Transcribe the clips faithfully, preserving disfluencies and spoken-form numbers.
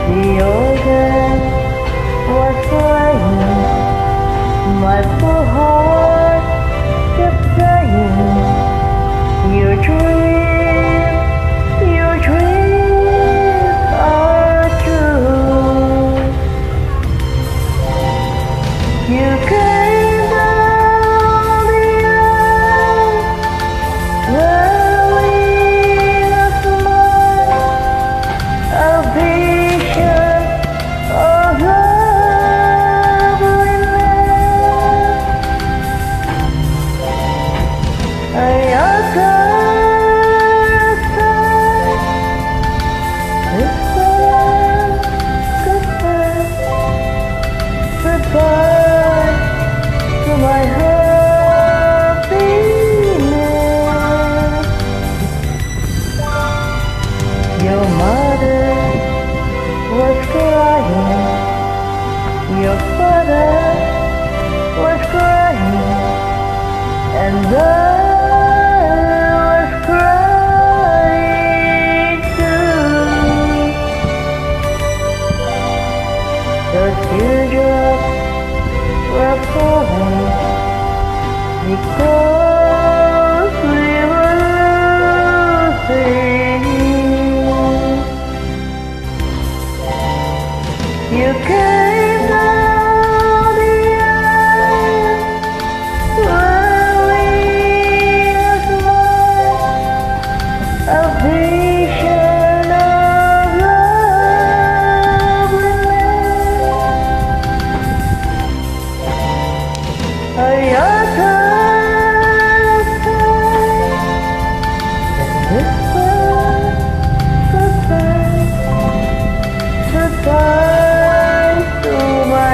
The organ was playing, my poor heart kept saying, your dream, your dreams are true. You came down the aisle, wearing a smile, a vision of loveliness. I uttered a sigh, whispered goodbye, goodbye to my happiness. Your mother was crying, your father was crying, and I was crying too. The teardrops were falling because we were losing. You came down the aisle, wearing a smile, a vision of loveliness. I uttered a sigh and whispered goodbye, goodbye to my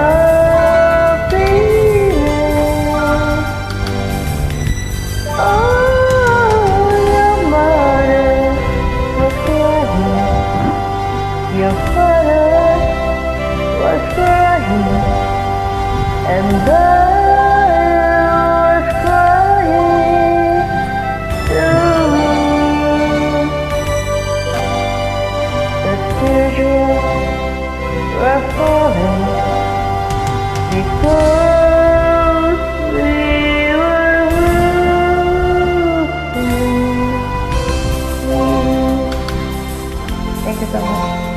happiness. Oh, your mother was crying, your father was crying, and I was crying too. The teardrops were falling because we were losing. Thank you so much.